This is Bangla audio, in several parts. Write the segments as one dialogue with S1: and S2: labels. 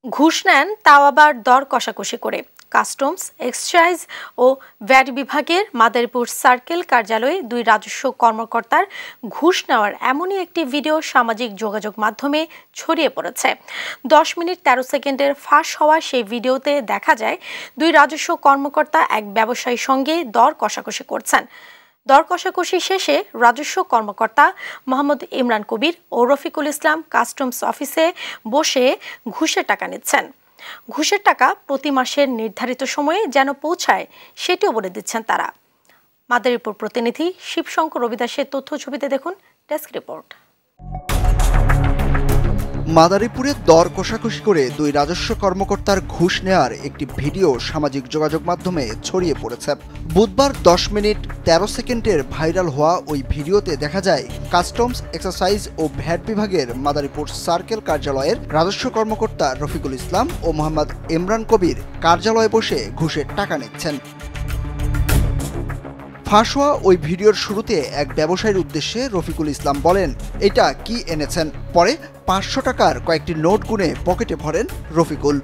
S1: ঘুষ নেন তাও আবার দর কষাকষি করে। কাস্টমস, এক্সাইজ ও ভ্যাট বিভাগের মাদারীপুর সার্কেল কার্যালয়ে দুই রাজস্ব কর্মকর্তার ঘুষ নেওয়ার এমনই একটি ভিডিও সামাজিক যোগাযোগ মাধ্যমে ছড়িয়ে পড়েছে। 10 মিনিট 13 সেকেন্ডের ফাঁস হওয়া সেই ভিডিওতে দেখা যায় দুই রাজস্ব কর্মকর্তা এক ব্যবসায়ীর সঙ্গে দর কষাকষি করছেন। দর কষাকষি শেষে রাজস্ব কর্মকর্তা মোহাম্মদ ইমরান কবির ও রফিকুল ইসলাম কাস্টমস অফিসে বসে ঘুষের টাকা নিচ্ছেন। ঘুষের টাকা প্রতি মাসের নির্ধারিত সময়ে যেন পৌঁছায় সেটিও বলে দিচ্ছেন তারা। মাদারীপুর প্রতিনিধি শিবশঙ্কর রবিদাসের তথ্য ছবিতে দেখুন ডেস্ক রিপোর্ট।
S2: মাদারীপুরে দর কষাকষি করে দুই রাজস্ব কর্মকর্তার ঘুষ নেওয়ার একটি ভিডিও সামাজিক যোগাযোগ মাধ্যমে ছড়িয়ে পড়েছে। বুধবার 10 মিনিট 13 সেকেন্ডের ভাইরাল হওয়া ওই ভিডিওতে দেখা যায় কাস্টমস, এক্সাইজ ও ভ্যাট বিভাগের মাদারীপুর সার্কেল কার্যালয়ের রাজস্ব কর্মকর্তা রফিকুল ইসলাম ও মোহাম্মদ ইমরান কবির কার্যালয়ে বসে ঘুষের টাকা নিচ্ছেন। ফাঁস হওয়া ওই ভিডিওর শুরুতে এক ব্যবসায়ীর উদ্দেশ্যে রফিকুল ইসলাম বলেন, এটা কি এনেছেন? পরে 500 টাকার কয়েকটি নোট গুনে পকেটে ভরেন রফিকুল।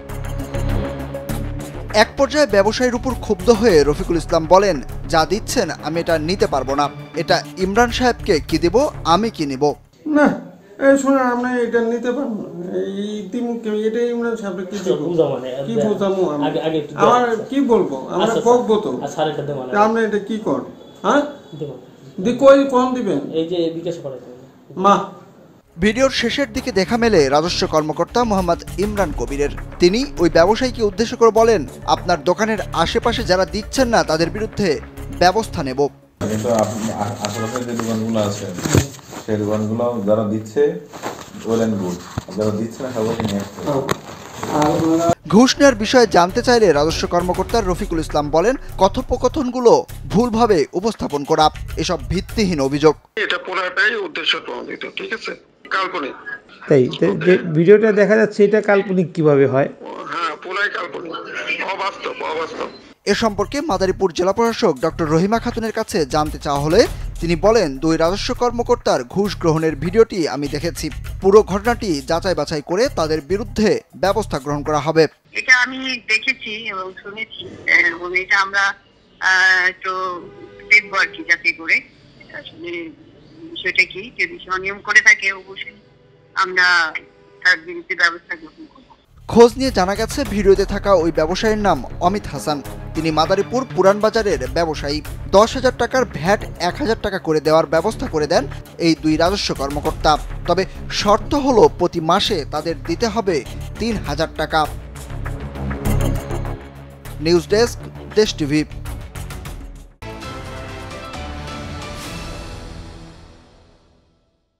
S2: এক পর্যায়ে ব্যবসায়ীর উপর ক্ষুব্ধ হয়ে রফিকুল ইসলাম বলেন, যা দিচ্ছেন আমি এটা নিতে পারবো না, এটা ইমরান সাহেবকে কি দেব, আমি কি নিব
S3: না। এই শুনে আমরা এটা নিতে পারবো না, এই দিমুকে এটা ইমরান সাহেব কি দেব, কি বোঝামু আমি, আমার কি বলবো, আমরা বকবো তো আমরা এটা কি কর, হ্যাঁ দি কই কোন দিবেন, এই যে বিকাশ করে মা।
S2: ভিডিওর শেষের দিকে দেখা মেলে রাজস্ব কর্মকর্তা মোহাম্মদ ইমরান কবিরের। তিনি ওই ব্যবসায়ীকে উদ্দেশ্য করে বলেন, আপনার দোকানের আশেপাশে যারা দিচ্ছেন না তাদের বিরুদ্ধে ব্যবস্থা নেব।
S4: আশেপাশে যে দোকানগুলো আছে সেই দোকানগুলো যারা দিচ্ছে যারা দিচ্ছে না সবাই নিয়ে আসছে।
S2: ঘুষ নেওয়ার বিষয়ে জানতে চাইলে রাজস্ব কর্মকর্তা রফিকুল ইসলাম বলেন, কথোপকথনগুলো ভুলভাবে উপস্থাপন করা, এসব ভিত্তিহীন অভিযোগ।
S5: এটা পুরোটাই উদ্দেশ্য প্রণোদিত, ঠিক আছে, কাল্পনিক।
S3: তাই যে ভিডিওটা দেখা যাচ্ছে এটা কাল্পনিক কিভাবে হয়?
S5: হ্যাঁ, পুরাই কাল্পনিক, অবাস্তব।
S2: এ সম্পর্কে মাদারীপুর জেলা প্রশাসক ডক্টর রহিমা খাতুনের কাছে জানতে চাওয়া হলে তিনি বলেন, দুই রাজস্ব কর্মকর্তার ঘুষ গ্রহণের ভিডিওটি আমি দেখেছি। পুরো ঘটনাটি যাচাই বাছাই করে তাদের বিরুদ্ধে ব্যবস্থা গ্রহণ করা হবে।
S6: এটা আমি দেখেছি এবং শুনেছি এবং এটা আমরা তো দেখবো আর কি, যাতে করে আসলে বিষয়টা কি, যদি অনিয়ম করে থাকে অবশ্যই আমরা তার বিরুদ্ধে ব্যবস্থা গ্রহণ করব।
S2: খোঁজ নিয়ে জানা গেছে, ভিডিওতে থাকা ওই ব্যবসায়ীর নাম অমিত হাসান। তিনি মাদারীপুর পুরান বাজারের ব্যবসায়ী। 10,000 টাকার ভ্যাট 1,000 টাকা করে দেওয়ার ব্যবস্থা করে দেন এই দুই রাজস্ব কর্মকর্তা। তবে শর্ত হলো প্রতি মাসে তাদের দিতে হবে 3,000 টাকা। News desk, Desh TV.